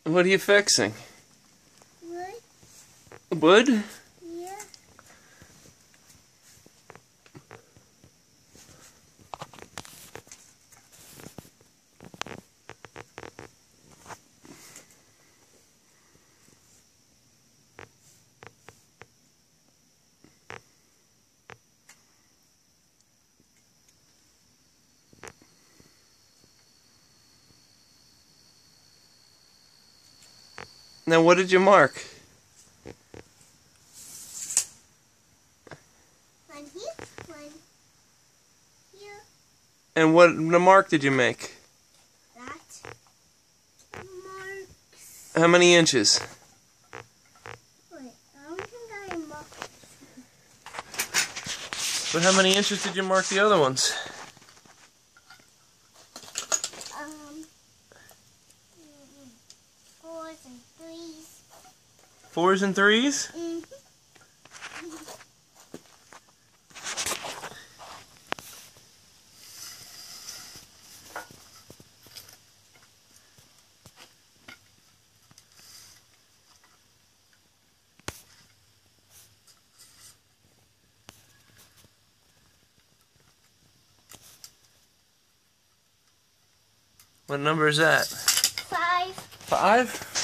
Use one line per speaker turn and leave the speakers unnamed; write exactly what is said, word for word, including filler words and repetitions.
What are you fixing?
Wood.
Wood?
Yeah.
Now what did you mark?
One here, one here.
And what the mark did you make?
That marks.
How many inches?
Wait, I don't think I marked.
But how many inches did you mark the other ones?
Um, fours and threes.
Fours and threes?
Mm-hmm.
What number is that?
Five.
Five?